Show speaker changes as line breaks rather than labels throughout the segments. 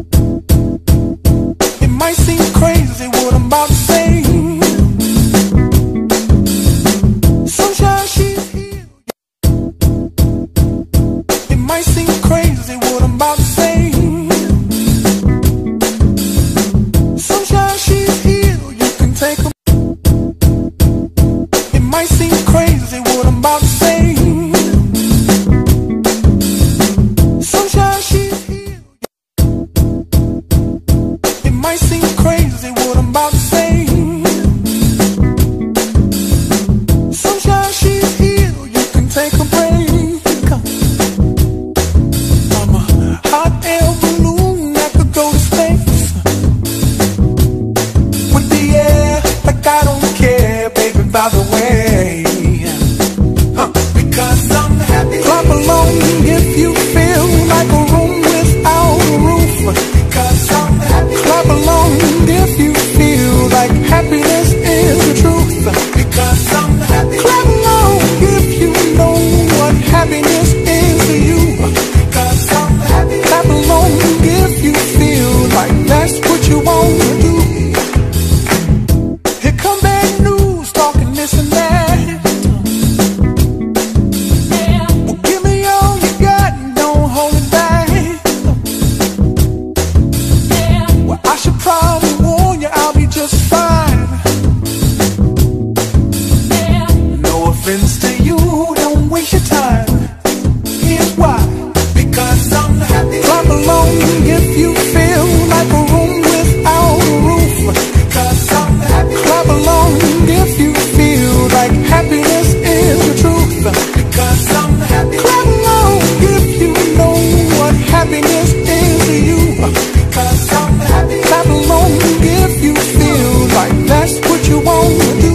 It might seem crazy what I'm about to say. Sunshine, she's here. It might seem crazy what I'm about to say. Sunshine, she's here. You can take a. It might seem crazy what I'm about to say. Sunshine, she's here. It might seem crazy what I'm about to say. Sunshine, she's here. You can take a break. I'm a hot air balloon that could go to space with the air like I don't care, baby, by the way. Because I'm happy. Clap along if you feel like a room without a roof. Because I'm happy. Clap along if you feel like happiness is the truth. Because I'm happy. Clap along if you know what happiness is to you. Because I'm happy. Clap along if you feel like that's what you want to do. Here come bad news, talking this and that. Well, give me all you got and don't hold it back. Well, I should probably warn you, I'll be just fine. No offense to you, don't waste your time. Here's why. Because I'm happy. Clap along if you feel like a room without a roof. Because I'm happy. Clap along if you feel like happiness is the truth. Because I'm happy. Clap along if you know what happiness is to you. Because I'm happy. Clap along if you feel like that's what you want to do.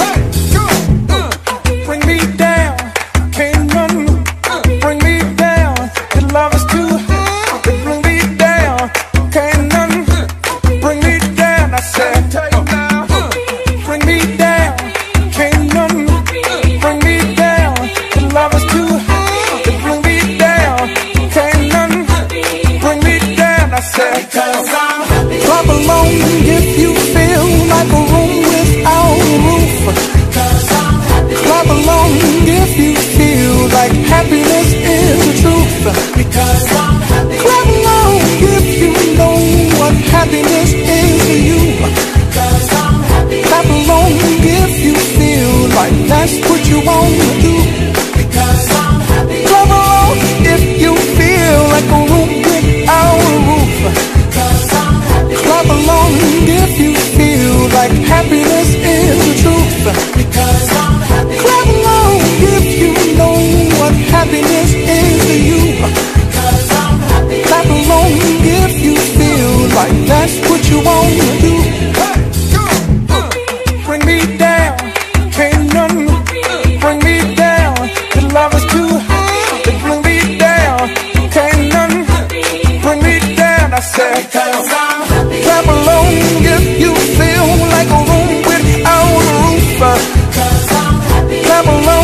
Bring me down, can't run. Bring me down, your love is too hot. Bring me down, can't run. Bring me down, I said. Bring me down, can't run. Bring me down, your love is too hot. Bring me down, can't run. Bring me down, I said. Clap along if you feel like a room without a roof. Clap along if you feel like happiness is the truth. Because I'm happy. Clap along if you know what happiness is to you. Because I'm happy. Clap along if you feel like that's what you want to do. Because I'm happy. Clap along if you feel like a room without a roof. Because I'm happy. Clap along if you feel like happiness is the truth. Because I'm happy. Clap along if you know what happiness is to you. Because I'm happy. Clap along if you feel like that's what you want to do. Bring me down, can't run. Bring me down, your love is too hot. Bring me down, can't run. Bring me down, I said. Clap along if you feel like a room without a roof. Clap along